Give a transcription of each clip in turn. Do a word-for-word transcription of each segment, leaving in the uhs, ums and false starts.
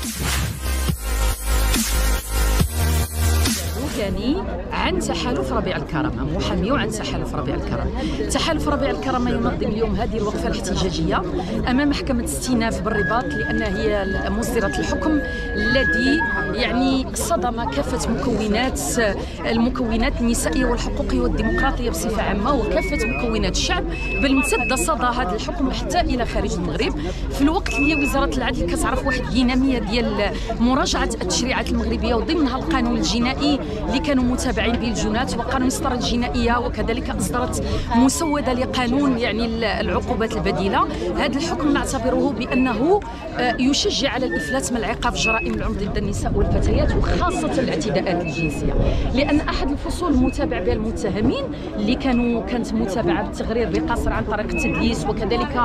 كاني عن تحالف ربيع الكرامة، محامي عن تحالف ربيع الكرامة. تحالف ربيع الكرامة ينظم اليوم هذه الوقفة الاحتجاجية أمام محكمة استئناف بالرباط، لأنها هي مصدرة الحكم الذي يعني صدم كافة مكونات المكونات النسائية والحقوقية والديمقراطية بصفة عامة وكافة مكونات الشعب، بل امتد صدى هذا الحكم حتى إلى خارج المغرب، في الوقت اللي وزارة العدل كتعرف واحد الدينامية ديال مراجعة التشريعات المغربية وضمنها القانون الجنائي اللي كانوا متابعين به الجنات وقانون المسطرة الجنائية، وكذلك أصدرت مسودة لقانون يعني العقوبات البديلة. هذا الحكم نعتبره بأنه يشجع على الإفلات من العقاب جرائم العنف ضد النساء والفتيات وخاصة الاعتداءات الجنسية، لأن أحد الفصول المتابع بها المتهمين اللي كانوا كانت متابعة بالتغرير بقصر عن طريق التدليس وكذلك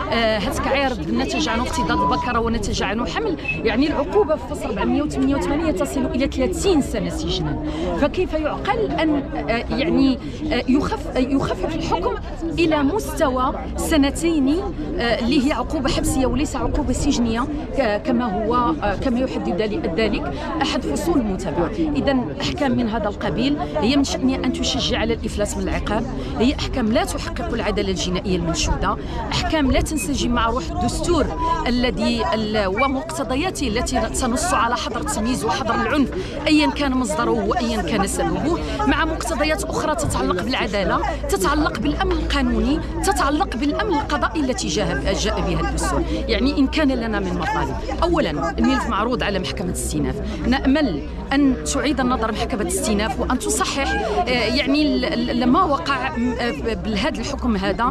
هتك عرض نتج عنه افتضاض البكرة ونتج عنه حمل، يعني العقوبة في فصل أربعمائة وثمانية وثمانين تصل إلى ثلاثين سنة سجنا. فكيف يعقل أن يعني يخف يخفف الحكم إلى مستوى سنتين اللي هي عقوبة حبسية وليس عقوبة سجنية كما هو كما يحدد ذلك أحد فصول المتابعة. إذا أحكام من هذا القبيل هي من شأنها أن تشجع على الإفلاس من العقاب، هي أحكام لا تحقق العدالة الجنائية المنشودة، أحكام لا تنسجم مع روح الدستور الذي ومقتضياته التي تنص على حظر التمييز وحظر العنف أيا كان مصدره وأيا كان سببه، مع مقتضيات أخرى تتعلق بالعدالة، تتعلق بالأمن القانوني، تتعلق بالأمن القضائي التي جاء جاء بها الدستور. يعني إن كان لنا من مطالب، أولا الملف معروض على محكمة الاستئناف، نأمل أن تعيد النظر محكمة الاستئناف وأن تصحح يعني ما وقع بهذا الحكم هذا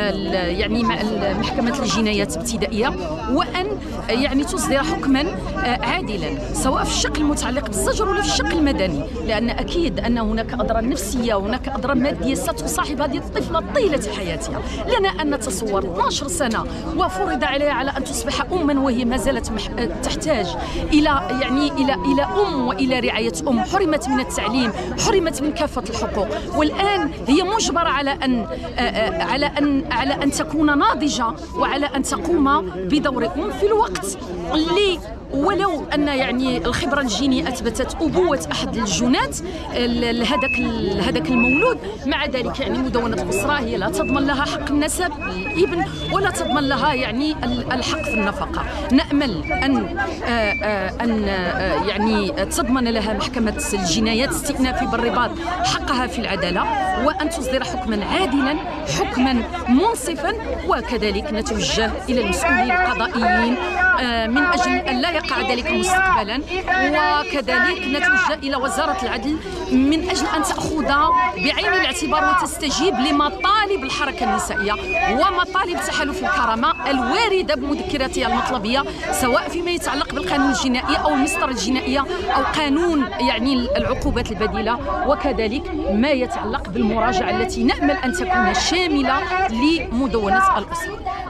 يعني مع محكمة الجنايات الابتدائية، وأن يعني تصدر حكما عادلا سواء في الشق المتعلق بالزجر ولا في الشق المدني، لأن أكيد أن هناك أضرار نفسية وهناك أضرار مادية ستصاحب هذه الطفلة طيلة حياتها. لنا أن نتصور اثنتا عشرة سنة وفرض عليها على أن تصبح أما وهي ما زالت تحتاج إلى يعني إلى إلى أم وإلى رعاية أم، حرمت من التعليم، حرمت من كافة الحقوق، والآن هي مجبرة على أن على أن على أن تكون ناضجة وعلى أن تقوم بدور أم في الوقت اللي ولو أن يعني الخبرة الجينية أثبتت أبوة أحد الجنات لهذاك هذاك المولود، مع ذلك يعني مدونة الأسرة هي لا تضمن لها حق النسب الابن ولا تضمن لها يعني الحق في النفقة. نأمل أن أن يعني تضمن لها محكمة الجنايات الاستئنافي بالرباط حقها في العدالة، وأن تصدر حكما عادلا، حكما منصفا، وكذلك نتوجه إلى المسؤولين القضائيين من أجل أن لا يقع ذلك مستقبلا، وكذلك نتوجه إلى وزارة العدل من أجل أن تأخذ بعين الاعتبار وتستجيب لمطالب الحركة النسائية ومطالب تحالف الكرامة الواردة بمذكراتها المطلبية، سواء فيما يتعلق بالقانون الجنائي أو المسطرة الجنائية أو قانون يعني العقوبات البديلة، وكذلك ما يتعلق بالمراجعة التي نأمل أن تكون شاملة لمدونة الأسرة.